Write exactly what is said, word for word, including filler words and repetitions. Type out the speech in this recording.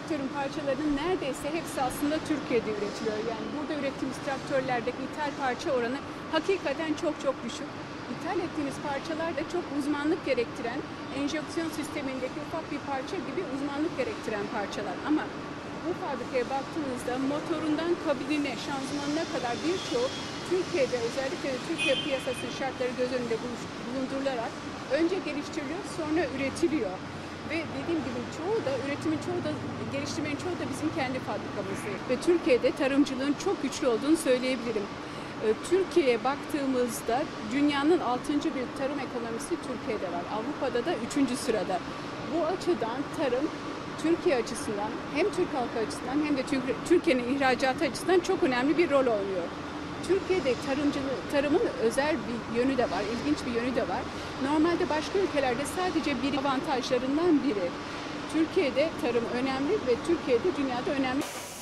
traktörün parçalarının neredeyse hepsi aslında Türkiye'de üretiliyor. Yani burada ürettiğimiz traktörlerdeki ithal parça oranı hakikaten çok çok düşük. İthal ettiğimiz parçalar da çok uzmanlık gerektiren, enjeksiyon sistemindeki ufak bir parça gibi uzmanlık gerektiren parçalar. Ama bu fabrikaya baktığınızda motorundan kabinine, şanzımanına kadar birçoğu Türkiye'de, özellikle de Türkiye piyasası şartları göz önünde bulundurularak önce geliştiriliyor, sonra üretiliyor. Ve dediğim gibi çoğu da, üretimin çoğu da, geliştirmenin çoğu da bizim kendi fabrikamızda. Ve Türkiye'de tarımcılığın çok güçlü olduğunu söyleyebilirim. Türkiye'ye baktığımızda dünyanın altıncı bir tarım ekonomisi Türkiye'de var. Avrupa'da da üçüncü sırada. Bu açıdan tarım Türkiye açısından, hem Türk halkı açısından hem de Türkiye'nin ihracatı açısından çok önemli bir rol oynuyor. Türkiye'de tarımcılığı, tarımın özel bir yönü de var, ilginç bir yönü de var. Normalde başka ülkelerde sadece bir avantajlarından biri. Türkiye'de tarım önemli ve Türkiye'de dünyada önemli.